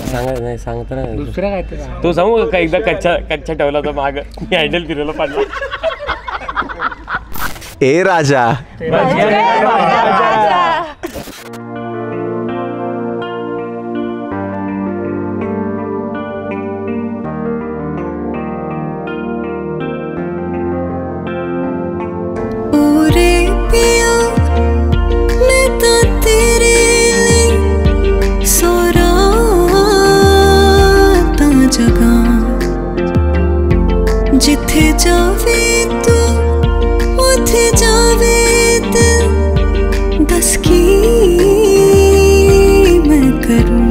नाही सांगता नाही दुसरं काय ते तू सांगू का एकदा कच्चा ठेवला होता माग मी हँडल फिरवलं पडला ए राजा जिथे जावे तू उथे जावे दिल दस की मैं करूं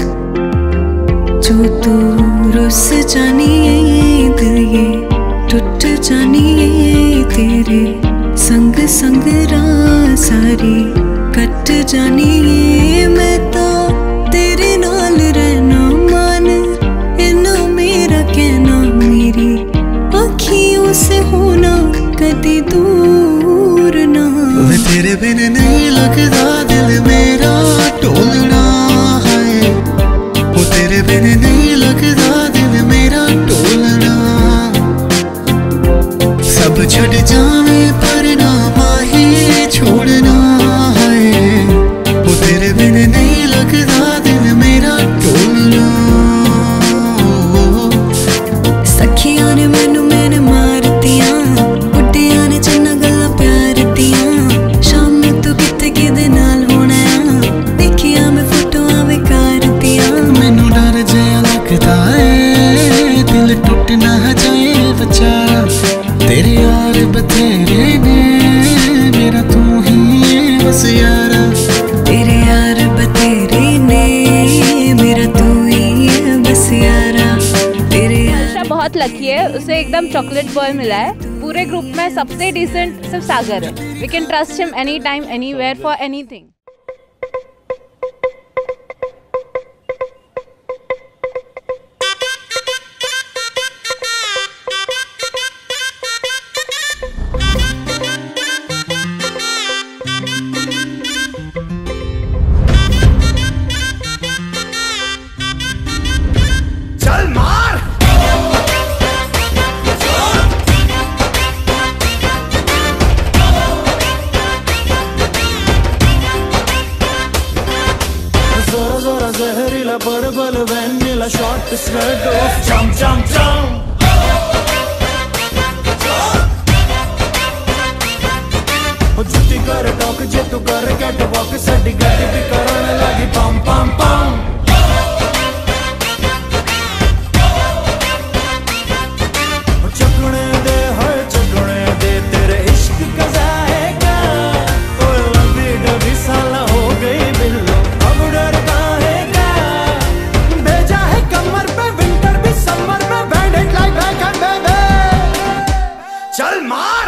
जो तू रुस जानी दिल ये टूट जानी तेरे संग संग रात सारी कट जानी मैं तो तेरे नाल रहना मान इन्ना मेरा कहना मेरी अखियों से होना कभी दूर ना वे तेरे बिन नहीं लगता दिल मेरा टोलना है वो तेरे बिन नहीं लगता दिल मेरा टोलना सब छड़ जावे पर ना माही छोड़ना है वो तेरे बिन नहीं लगता दिल मेरा टोलना सखियां ने मैनू मैंने मारतियां बुढ़ियां ने चन्ना गल्लां प्यार दियां शाम नूं तू किते किदे नाल होना देखिया मैं फोटोआं बेकार दियां मैनू डर जिहा लगदा है दिल टुट ना जाए बेचारा तेरे यार बथेरे ने मेरा तू ही है बस यारा तेरे यार बतेरे ने मेरा तू ही है बस यारा तेरे यार बहुत लकी है उसे एकदम चॉकलेट बॉय मिला है पूरे ग्रुप में सबसे डिसेंट सिर्फ सागर है we can trust him any time anywhere for anything Barbal vanilla short skirt of jump jump jump o jutti kar talk je tu kar cat walk sadi gatti bhi karan lagi pam pam pam chakne de hai chakne de tere ishq ka zaega o labi dabi sala ho gayi billo ab dar चल मार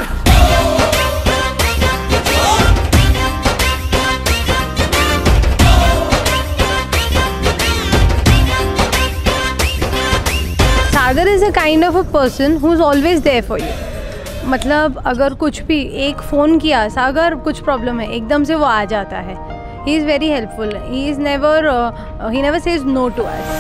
Sagar is a kind of a person who is always there for you मतलब अगर कुछ भी एक phone किया सागर कुछ problem है एकदम से वो आ जाता है he is very helpful he never says no to us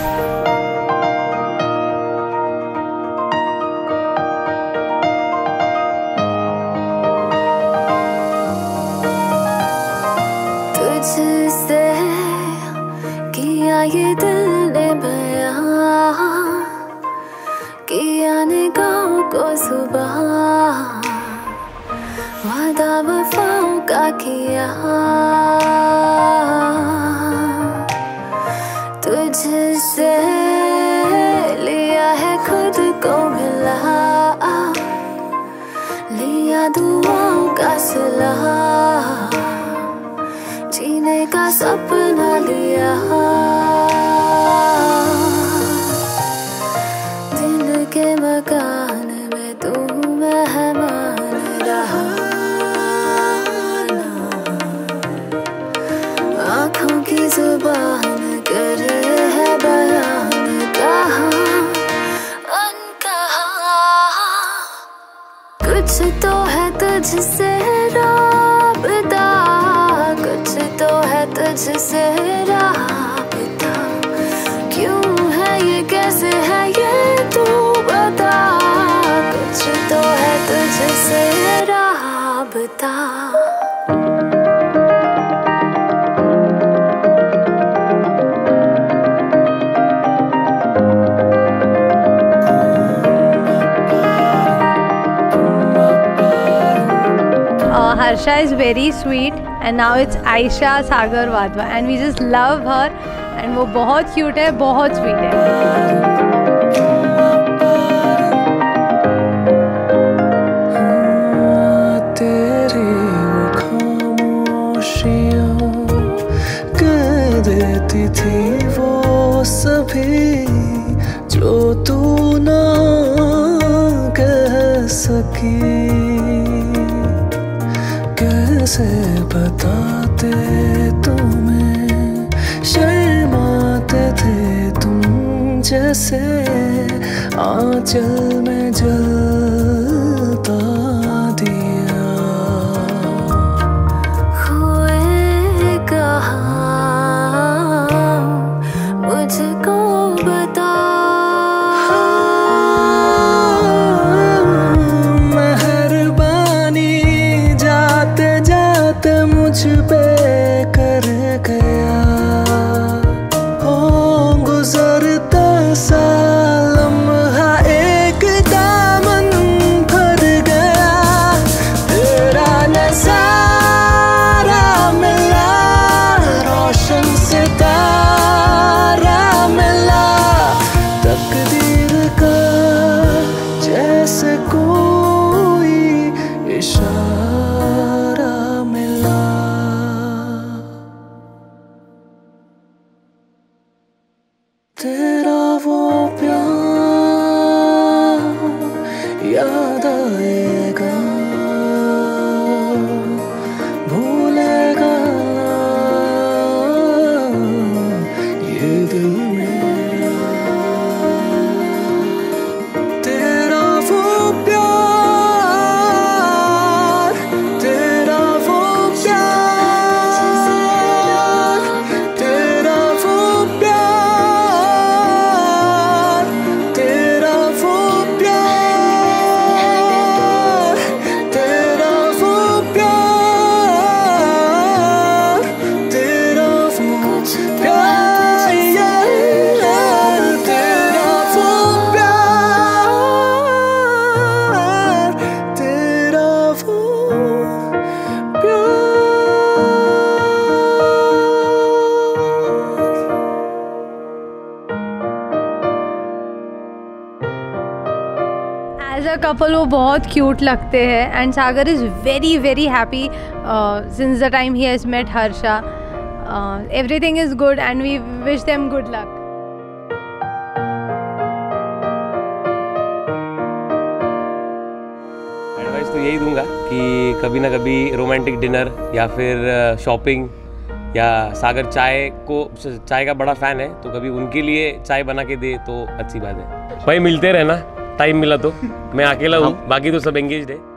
तुझसे किया ये दिल ने बयां किया निगाहों को सुबह वादा वफाओं का किया तुझसे लिया है खुद को मिला लिया दुआओं का सिला जीने का सपना लिया दिल के मकान में तू मेहमान रहा आँखों की जुबान करे है बयान कहा अनकहा कुछ तो है तुझसे राबता कुछ तो है तुझसे राबता Harsha is very sweet and now it's Aisha Sagar Wadhwa and we just love her and वो बहुत cute है, बहुत sweet है. देती थी वो सभी जो तू ना कह सकी, कैसे बताते तुम्हें, शर्माते थे तुम जैसे आंचल में जलता दिया. हुए कहाँ मुझको बता, मेहरबानी जाते जाते मुझ पे कर गया. हो गुजरता सा लम्हा एक दामन भर गया. तेरा नज़ारा मिला, रोशन सितारा मिला, तकदीर का जैसे कोई इशारा मिला. तेरा वो प्यार याद आएगा, भूलेगा ये दिल मेरा. तेरा वो प्यार, तेरा वो प्यार, तेरा वो प्यार, तेरा वो प्यार, तेरा वो प्यार, तेरा वो प्यार, तेरा वो प्यार, तेरा वो प्यार. As a couple वो बहुत cute लगते हैं and Sagar is very very happy since the time he has met Harsha. Everything is good and we wish them good luck. Advice तो यही दूंगा कि कभी ना कभी रोमांटिक डिनर या फिर शॉपिंग, या सागर चाय का बड़ा फ़ैन है तो कभी उनके लिए चाय बना के दे तो अच्छी बात है. भाई मिलते रहना, टाइम मिला तो. मैं अकेला हूँ, बाकी तो सब एंगेज्ड है.